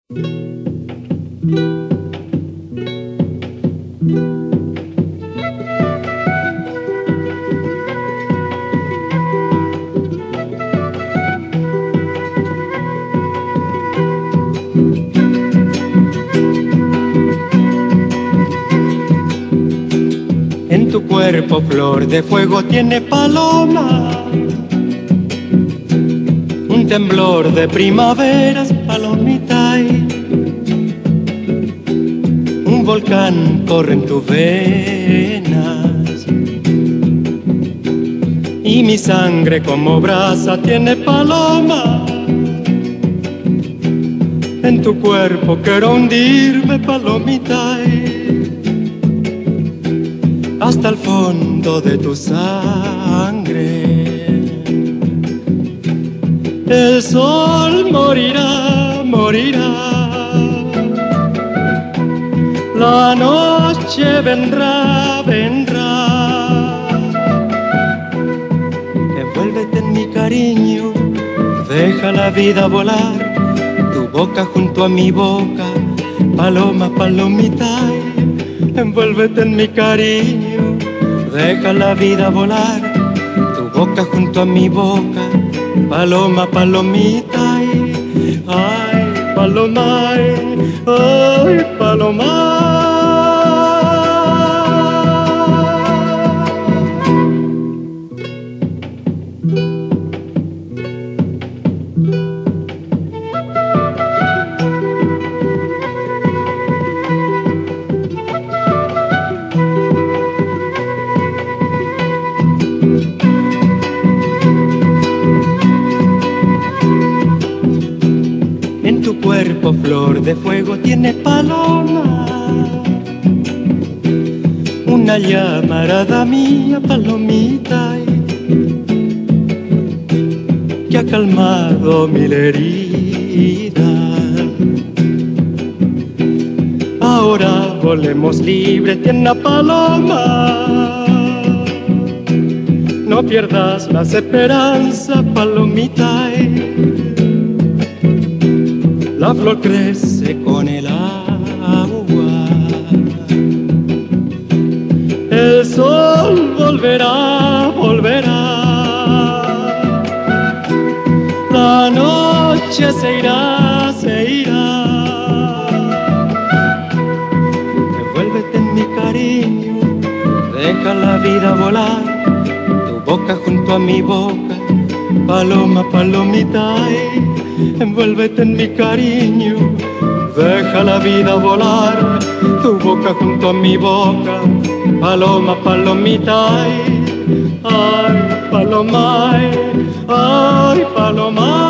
En tu cuerpo flor de fuego tiene paloma, un temblor de primaveras, palomita, y un volcán corre en tus venas, y mi sangre como brasa tiene paloma. En tu cuerpo quiero hundirme, palomita, hasta el fondo de tu sangre. El sol morirá, morirá, la noche vendrá, vendrá. Envuélvete en mi cariño, deja la vida volar, tu boca junto a mi boca, paloma, palomita. Envuélvete en mi cariño, deja la vida volar, tu boca junto a mi boca, paloma, palomita. Ay, paloma, ay, paloma. En tu cuerpo flor de fuego tiene paloma, una llamarada mía, palomita, que ha calmado mil heridas. Ahora volemos libre, tiene paloma, no pierdas las esperanzas, palomita. La flor crece con el agua, el sol volverá, volverá, la noche se irá, se irá. Envuélvete en mi cariño, deja la vida volar, tu boca junto a mi boca, paloma, palomita. Envuélvete en mi cariño, deja la vida volar, tu boca junto a mi boca, paloma, palomita. Ay, paloma, ay, paloma.